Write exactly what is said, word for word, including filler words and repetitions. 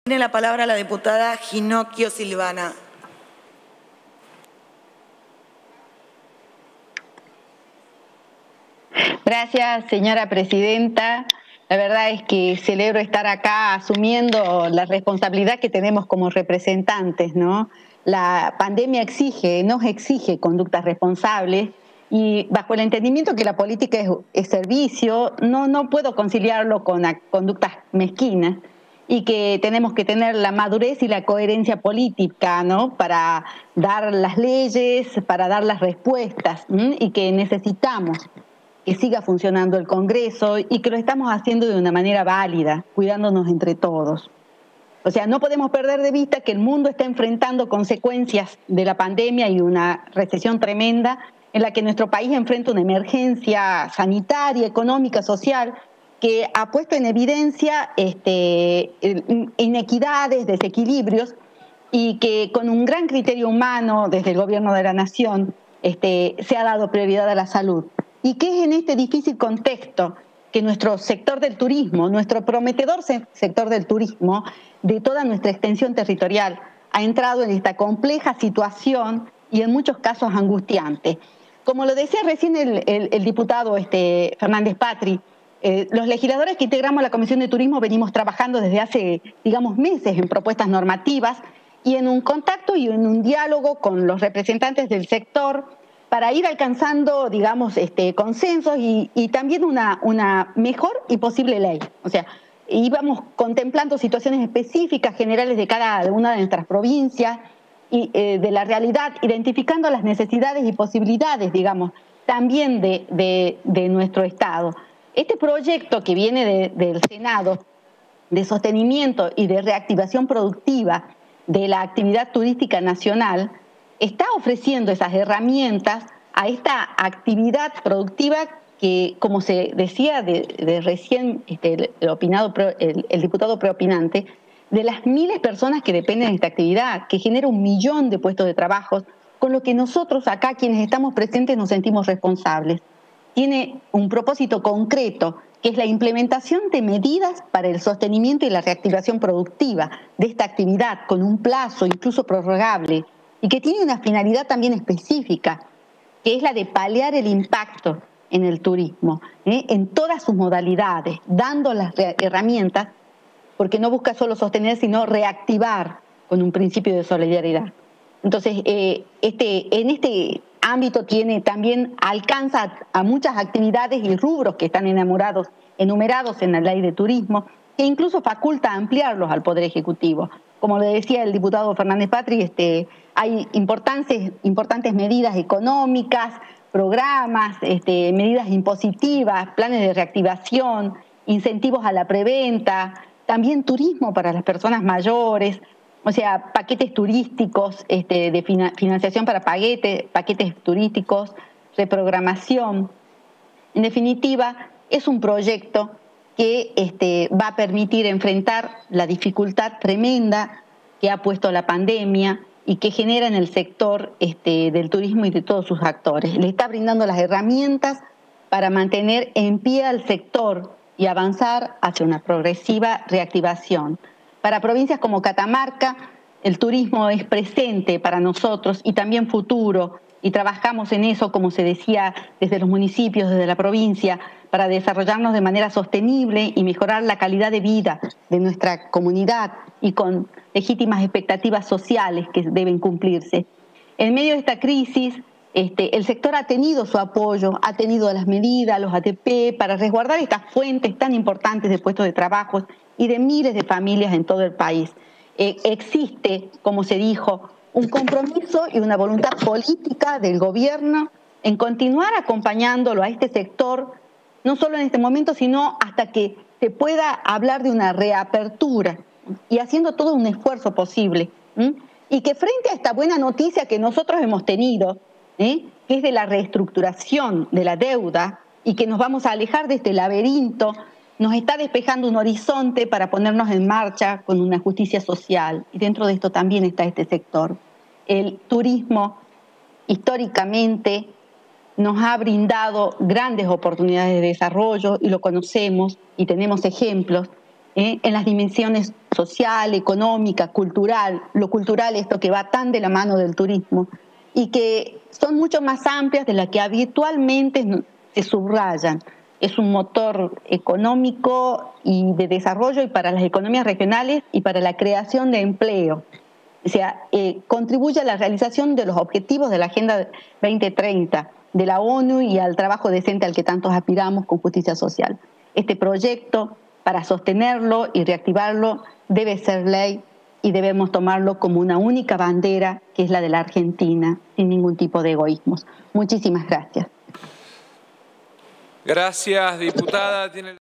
Tiene la palabra la diputada Ginocchio Silvana. Gracias, señora presidenta. La verdad es que celebro estar acá asumiendo la responsabilidad que tenemos como representantes, ¿no? La pandemia exige, nos exige conductas responsables y bajo el entendimiento que la política es, es servicio, no, no puedo conciliarlo con conductas mezquinas y que tenemos que tener la madurez y la coherencia política, ¿no? Para dar las leyes, para dar las respuestas, ¿m? Y que necesitamos que siga funcionando el Congreso y que lo estamos haciendo de una manera válida, cuidándonos entre todos. O sea, no podemos perder de vista que el mundo está enfrentando consecuencias de la pandemia y una recesión tremenda en la que nuestro país enfrenta una emergencia sanitaria, económica, social, que ha puesto en evidencia este, inequidades, desequilibrios, y que con un gran criterio humano desde el gobierno de la nación este, se ha dado prioridad a la salud. Y que es en este difícil contexto que nuestro sector del turismo, nuestro prometedor sector del turismo, de toda nuestra extensión territorial, ha entrado en esta compleja situación y en muchos casos angustiante. Como lo decía recién el, el, el diputado este, Fernández Patri, eh, los legisladores que integramos la Comisión de Turismo venimos trabajando desde hace, digamos, meses en propuestas normativas y en un contacto y en un diálogo con los representantes del sector para ir alcanzando, digamos, este, consensos y, y también una, una mejor y posible ley. O sea, íbamos contemplando situaciones específicas, generales de cada una de nuestras provincias y eh, de la realidad, identificando las necesidades y posibilidades, digamos, también de, de, de nuestro Estado. Este proyecto que viene de, del Senado de sostenimiento y de reactivación productiva de la actividad turística nacional está ofreciendo esas herramientas a esta actividad productiva que, como se decía de, de recién este, el, opinado, el, el diputado preopinante, de las miles de personas que dependen de esta actividad, que genera un millón de puestos de trabajo, con lo que nosotros acá, quienes estamos presentes, nos sentimos responsables. Tiene un propósito concreto, que es la implementación de medidas para el sostenimiento y la reactivación productiva de esta actividad, con un plazo incluso prorrogable, y que tiene una finalidad también específica, que es la de paliar el impacto en el turismo, ¿eh? en todas sus modalidades, dando las herramientas, porque no busca solo sostener, sino reactivar con un principio de solidaridad. Entonces, eh, este, en este ámbito tiene también, alcanza a, a muchas actividades y rubros que están enamorados, enumerados en la ley de turismo, que incluso faculta ampliarlos al Poder Ejecutivo. Como le decía el diputado Fernández Patri, este, hay importantes, importantes medidas económicas, programas, este, medidas impositivas, planes de reactivación, incentivos a la preventa, también turismo para las personas mayores, o sea, paquetes turísticos, este, de financiación para paquetes, paquetes turísticos, reprogramación. En definitiva, es un proyecto que este, va a permitir enfrentar la dificultad tremenda que ha puesto la pandemia y que genera en el sector este, del turismo y de todos sus actores. Le está brindando las herramientas para mantener en pie al sector y avanzar hacia una progresiva reactivación. Para provincias como Catamarca, el turismo es presente para nosotros y también futuro, y trabajamos en eso, como se decía, desde los municipios, desde la provincia, para desarrollarnos de manera sostenible y mejorar la calidad de vida de nuestra comunidad y con legítimas expectativas sociales que deben cumplirse. En medio de esta crisis, este, el sector ha tenido su apoyo, ha tenido las medidas, los A T P, para resguardar estas fuentes tan importantes de puestos de trabajo y de miles de familias en todo el país. Eh, existe, como se dijo, un compromiso y una voluntad política del gobierno en continuar acompañándolo a este sector, no solo en este momento, sino hasta que se pueda hablar de una reapertura y haciendo todo un esfuerzo posible. ¿Mm? Y que frente a esta buena noticia que nosotros hemos tenido, ¿eh? que es de la reestructuración de la deuda y que nos vamos a alejar de este laberinto, nos está despejando un horizonte para ponernos en marcha con una justicia social. Y dentro de esto también está este sector. El turismo, históricamente, nos ha brindado grandes oportunidades de desarrollo y lo conocemos y tenemos ejemplos. ¿eh? en las dimensiones social, económica, cultural, lo cultural, esto que va tan de la mano del turismo, y que son mucho más amplias de las que habitualmente se subrayan. Es un motor económico y de desarrollo y para las economías regionales y para la creación de empleo. O sea, eh, contribuye a la realización de los objetivos de la Agenda veinte treinta de la ONU y al trabajo decente al que tantos aspiramos con justicia social. Este proyecto, para sostenerlo y reactivarlo, debe ser ley y debemos tomarlo como una única bandera, que es la de la Argentina, sin ningún tipo de egoísmos. Muchísimas gracias. Gracias, diputada. Tiene...